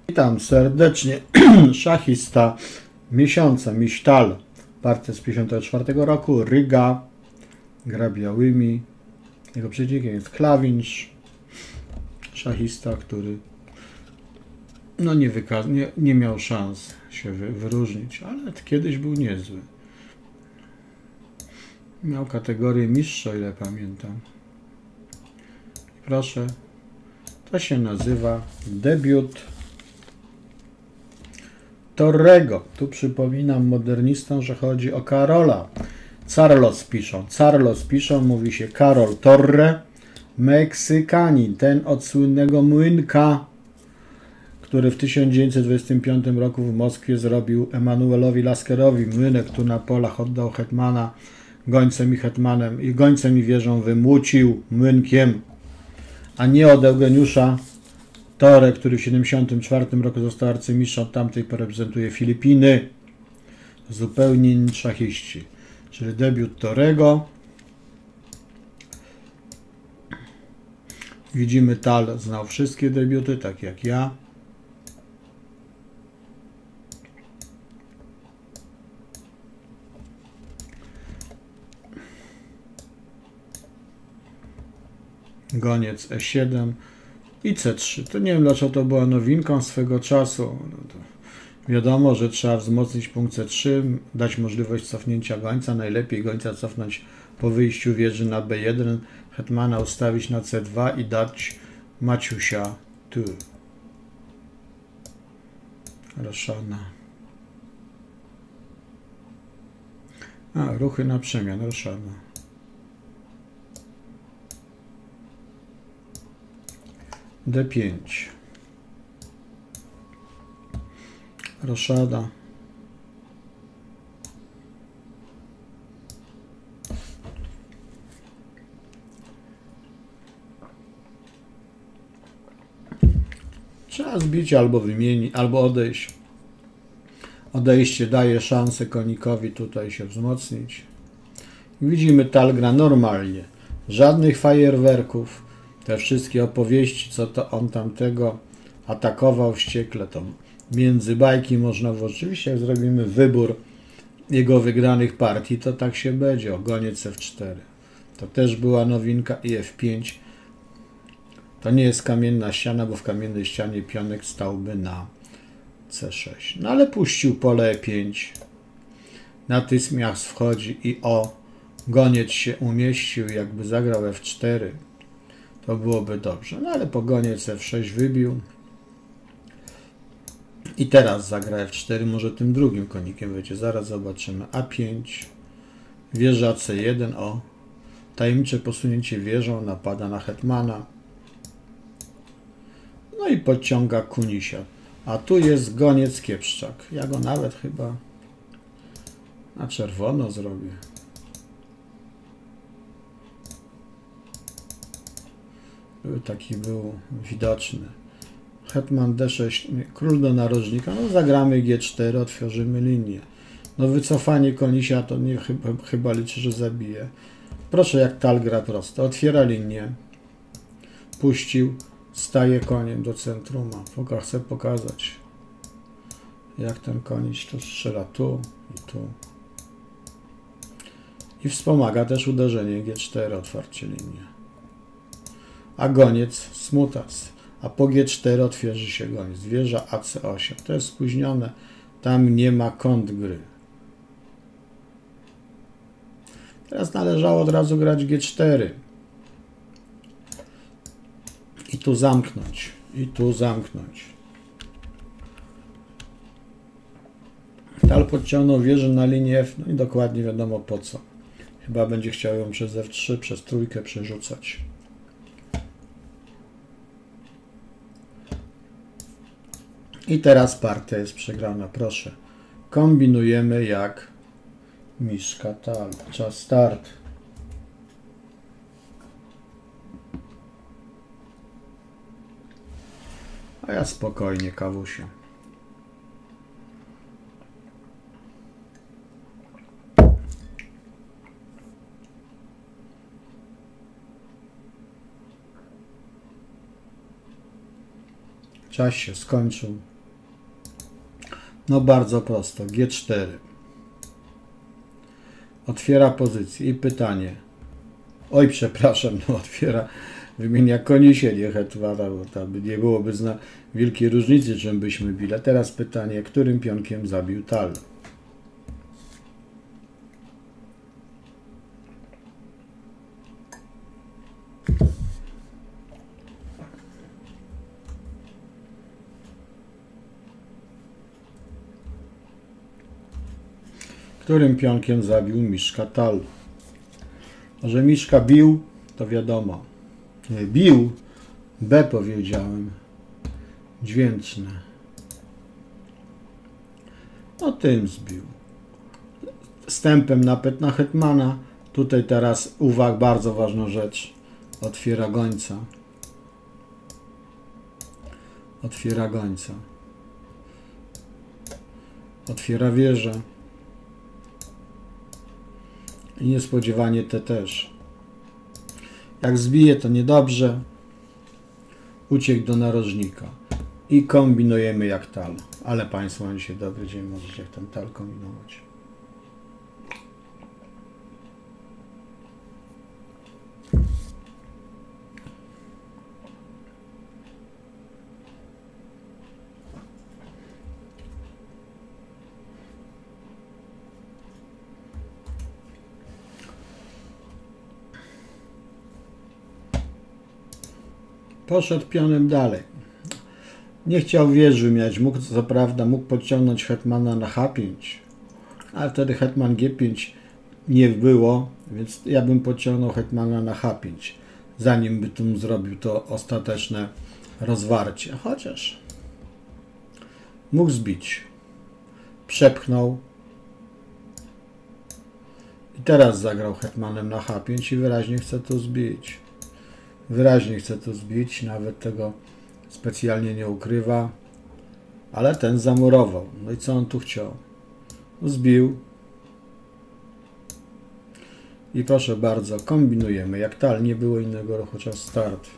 Witam serdecznie. Szachista miesiąca, Misztal. Partia z 54 roku. Ryga. Gra białymi. Jego przeciwnikiem jest Klawinsz. Szachista, który no nie miał szans się wyróżnić, ale kiedyś był niezły. Miał kategorię mistrza, o ile pamiętam. Proszę, to się nazywa debiut Torrego. Tu przypominam modernistom, że chodzi o Karola. Carlos piszą, mówi się Karol Torre. Meksykanin, ten od słynnego młynka, który w 1925 roku w Moskwie zrobił Emanuelowi Laskerowi młynek, tu na polach oddał hetmana gońcem i wieżą wymłócił młynkiem, a nie od Eugeniusza Torre, który w 1974 roku został arcymistrzem, od tamtej reprezentuje Filipiny. Zupełnie inni szachiści. Czyli debiut Torrego. Widzimy, Tal znał wszystkie debiuty, tak jak ja. Goniec E7 i C3. To nie wiem, dlaczego to była nowinką swego czasu. Wiadomo, że trzeba wzmocnić punkt C3, dać możliwość cofnięcia gońca. Najlepiej gońca cofnąć po wyjściu wieży na B1, hetmana ustawić na C2 i dać Maciusia tu. Roszana. Ruchy na przemian. Roszana. D5. Roszada. Trzeba zbić albo wymienić, albo odejść. Odejście daje szansę konikowi tutaj się wzmocnić. Widzimy, Tal gra normalnie. Żadnych fajerwerków. Te wszystkie opowieści, co to on tamtego atakował wściekle, to między bajki można włożyć. Oczywiście, jak zrobimy wybór jego wygranych partii, to tak się będzie. O, goniec F4. To też była nowinka i F5. To nie jest kamienna ściana, bo w kamiennej ścianie pionek stałby na C6. No ale puścił pole E5. Natychmiast wchodzi i goniec się umieścił, jakby zagrał F4. To byłoby dobrze. No ale po goniec F6 wybił. I teraz zagra F4, może tym drugim konikiem wejdzie. Zaraz zobaczymy. A5. Wieża C1. Tajemnicze posunięcie wieżą. Napada na hetmana. No i podciąga Kunisia. A tu jest goniec Kiepszczak. Ja go nawet chyba na czerwono zrobię. Taki był widoczny. Hetman D6, król do narożnika. No zagramy G4, otworzymy linię. No wycofanie Konisia to nie chyba liczy, że zabije. Proszę, jak Tal gra prosto. Otwiera linię. Puścił. Staje koniem do centrum. Chcę pokazać, jak ten koniś to strzela tu i tu. I wspomaga też uderzenie G4, otwarcie linii. A goniec smutas. A po G4 otworzy się goniec. Wieża AC8. To jest spóźnione. Tam nie ma kąt gry. Teraz należało od razu grać G4. I tu zamknąć. I tu zamknąć. Tal podciągnął wieżę na linię F. No i dokładnie wiadomo po co. Chyba będzie chciał ją przez F3, przez trójkę przerzucać. I teraz partia jest przegrana. Proszę. Kombinujemy jak Miszka Tal. Czas start. A ja spokojnie, kawusie. Czas się skończył. No bardzo prosto. G4. Otwiera pozycję i pytanie. Oj, przepraszam, no otwiera, wymienia konisie, nie hetmana, bo tam nie byłoby wielkiej różnicy, czym byśmy bili. A teraz pytanie, którym pionkiem zabił tal? Którym pionkiem zabił miszka tal? A że miszka bił, to wiadomo. Nie, bił, B powiedziałem. Dźwięczne. No tym zbił. Stępem napęd na hetmana. Tutaj teraz uwaga, bardzo ważna rzecz. Otwiera gońca. Otwiera gońca. Otwiera wieżę. I niespodziewanie te też. Jak zbije, to niedobrze. Uciekł do narożnika. I kombinujemy jak tal. Ale Państwo mają dzisiaj dobry dzień, możecie jak ten tal kombinować. Poszedł pionem dalej. Nie chciał wieży mieć. Mógł, co prawda, mógł podciągnąć hetmana na H5, ale wtedy hetman G5 nie było, więc ja bym podciągnął hetmana na H5, zanim by tu zrobił to ostateczne rozwarcie. Chociaż mógł zbić. Przepchnął. I teraz zagrał hetmanem na H5 i wyraźnie chce to zbić. Wyraźnie chce to zbić, nawet tego specjalnie nie ukrywa, ale ten zamurował. No i co on tu chciał? Zbił. I proszę bardzo, kombinujemy. Jak tal, nie było innego ruchu, czas start.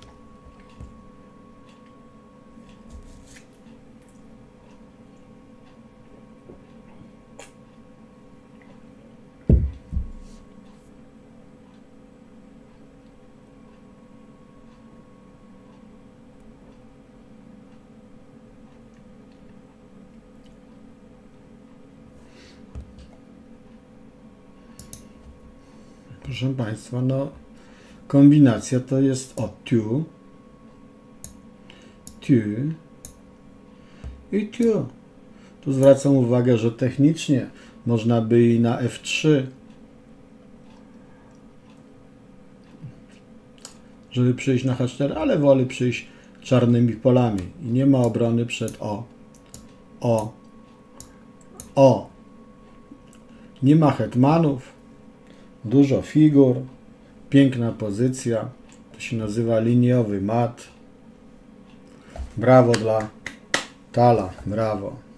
Proszę Państwa, no kombinacja to jest tu i tu. Tu zwracam uwagę, że technicznie można by i na F3, żeby przyjść na H4, ale wolę przyjść czarnymi polami i nie ma obrony przed Nie ma hetmanów. Dużo figur, piękna pozycja, to się nazywa liniowy mat. Brawo dla Tala, brawo.